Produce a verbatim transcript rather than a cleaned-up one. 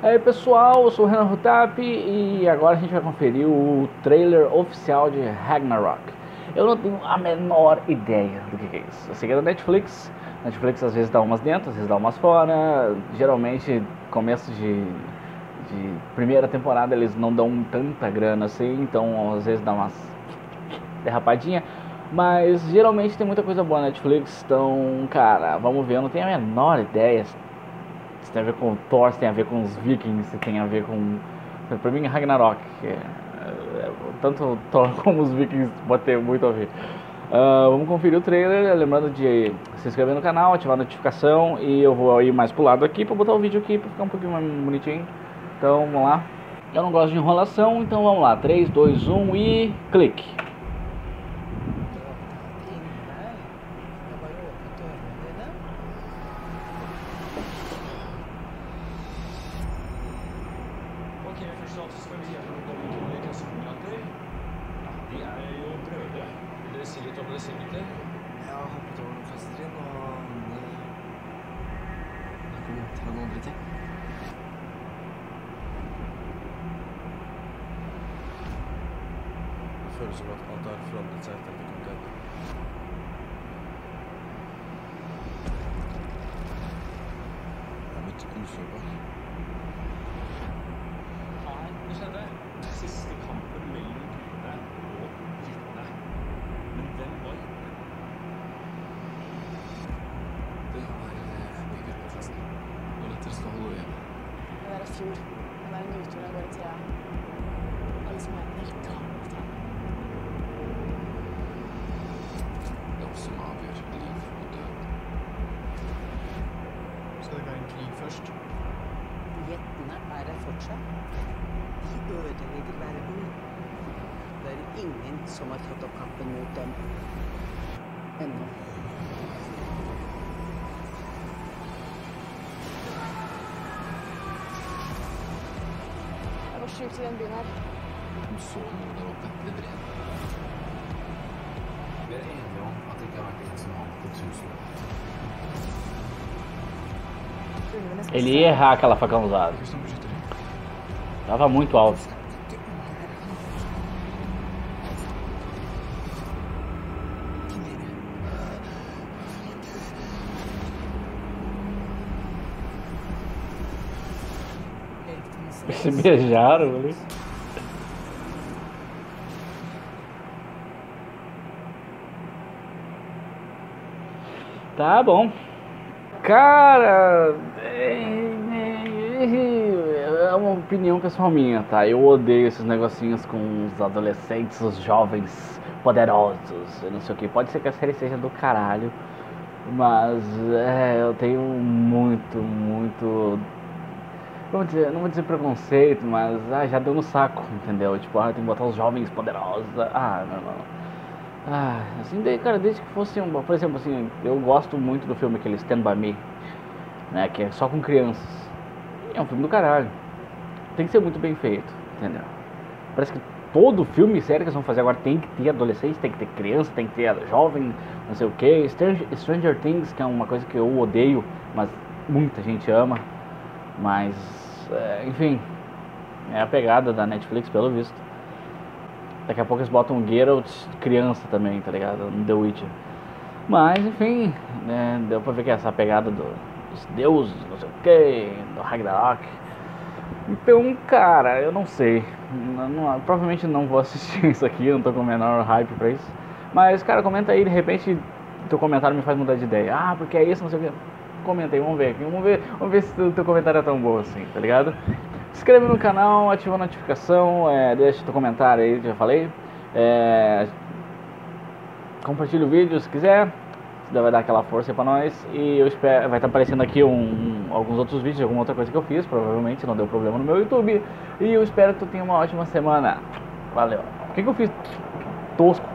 Aí pessoal, eu sou o Renan Rutap e agora a gente vai conferir o trailer oficial de Ragnarok. Eu não tenho a menor ideia do que é isso. Eu sei que é da Netflix. Netflix às vezes dá umas dentro, às vezes dá umas fora. Geralmente, começo de, de primeira temporada eles não dão tanta grana assim, então às vezes dá umas derrapadinha. Mas geralmente tem muita coisa boa na Netflix, então, cara, vamos ver. Eu não tenho a menor ideia se tem a ver com o Thor, se tem a ver com os Vikings, se tem a ver com... Pra mim, Ragnarok, é, é, tanto o Thor como os Vikings pode ter muito a ver. Uh, vamos conferir o trailer, lembrando de se inscrever no canal, ativar a notificação, e eu vou ir mais pro lado aqui pra botar o vídeo aqui pra ficar um pouquinho mais bonitinho. Então, vamos lá. Eu não gosto de enrolação, então vamos lá. três, dois, um e clique. Ok, først så skal vi si at vi kommer til å klassekamerater. Ja, de er jo brødre. Vil dere si litt om det selv, ikke? Jeg har hoppet over noen klassetrinn, og jeg kommer til noen andre ting. Det føles som at alt har forandret seg etter at vi kom til henne. Jeg er blitt usårbar. Hva skjedde? Siste kampen mellom gudene og jentene. Men hvem var jentene? Det var mye gøy på festen. Og lettere skal holde igjen. Det der er fjord. Den der nyturen av gårde tida. Alle som er helt gammelt her. Det er også som avgjør liv og død. Skal det være en krig først? Jentene er der fortsatt. De ødelegger verden. Det er ingen som har tatt opp kampen mot dem. Ennå. Det var sjukt i den byen her. De så noe der oppe. Det brenner. Vi er enige om at det ikke har vært en som har på tusen år. Ele ia errar aquela facão usada. Hva som beskytter dem? Tava muito alto. Se beijaram ali. Tá bom. Cara, é uma opinião pessoal minha, tá? Eu odeio esses negocinhos com os adolescentes, os jovens poderosos, eu não sei o que. Pode ser que a série seja do caralho, mas é, eu tenho muito, muito... Vamos dizer, não vou dizer preconceito, mas ah, já deu no saco, entendeu? Tipo, ah, tem que botar os jovens poderosos. Ah, não, não. Ah, assim, daí, cara, desde que fosse um... Por exemplo, assim, eu gosto muito do filme aquele Stand By Me, né? Que é só com crianças. É um filme do caralho. Tem que ser muito bem feito, entendeu? Parece que todo filme e série que eles vão fazer agora tem que ter adolescente, tem que ter criança, tem que ter jovem, não sei o que. Stranger, Stranger Things, que é uma coisa que eu odeio, mas muita gente ama. Mas, é, enfim, é a pegada da Netflix, pelo visto. Daqui a pouco eles botam um Geralt criança também, tá ligado? No The Witcher. Mas, enfim, né, deu pra ver que é essa pegada do, dos deuses, não sei o que, do Ragnarok. Então, cara, eu não sei. Não, não, provavelmente não vou assistir isso aqui, eu não tô com o menor hype pra isso. Mas, cara, comenta aí, de repente, teu comentário me faz mudar de ideia. Ah, porque é isso, não sei o que. Comenta aí, vamos ver aqui, vamos ver, vamos ver se o teu comentário é tão bom assim, tá ligado? Se inscreve no canal, ativa a notificação, é, deixa teu comentário aí, já falei. É, compartilha o vídeo se quiser, vai dar aquela força aí pra nós. E eu espero, vai estar aparecendo aqui um, um, alguns outros vídeos, alguma outra coisa que eu fiz, provavelmente não deu problema no meu YouTube. E eu espero que tu tenha uma ótima semana. Valeu. O que, que eu fiz tosco?